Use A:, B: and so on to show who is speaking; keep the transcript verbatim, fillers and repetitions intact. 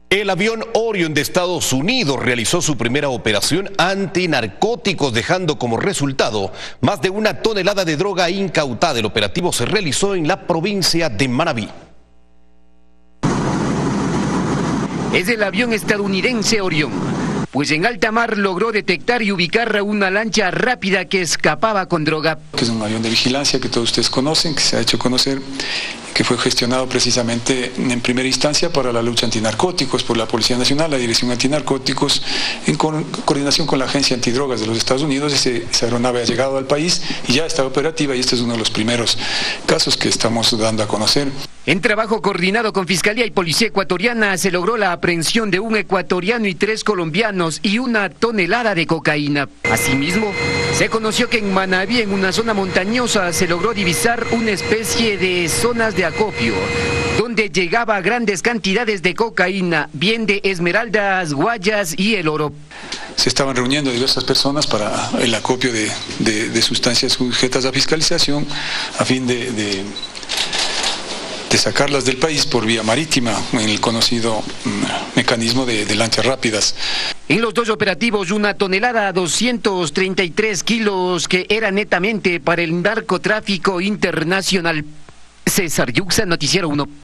A: El avión Orion de Estados Unidos realizó su primera operación antinarcóticos, dejando como resultado más de una tonelada de droga incautada. El operativo se realizó en la provincia de Manabí.
B: Es el avión estadounidense Orion, pues en alta mar logró detectar y ubicar a una lancha rápida que escapaba con droga.
C: Que es un avión de vigilancia que todos ustedes conocen, que se ha hecho conocer, que fue gestionado precisamente en primera instancia para la lucha antinarcóticos por la Policía Nacional, la Dirección Antinarcóticos, en co coordinación con la Agencia Antidrogas de los Estados Unidos. Ese, esa aeronave ha llegado al país y ya está operativa, y este es uno de los primeros casos que estamos dando a conocer.
B: En trabajo coordinado con Fiscalía y Policía Ecuatoriana se logró la aprehensión de un ecuatoriano y tres colombianos y una tonelada de cocaína. Asimismo, se conoció que en Manabí, en una zona montañosa, se logró divisar una especie de zonas de acopio, donde llegaba grandes cantidades de cocaína, bien de esmeraldas, guayas y el oro.
C: Se estaban reuniendo diversas personas para el acopio de, de, de sustancias sujetas a fiscalización a fin de... de de sacarlas del país por vía marítima, en el conocido mecanismo de, de lanchas rápidas.
B: En los dos operativos, una tonelada, doscientos treinta y tres kilos, que era netamente para el narcotráfico internacional. César Yuxa, Noticiero uno.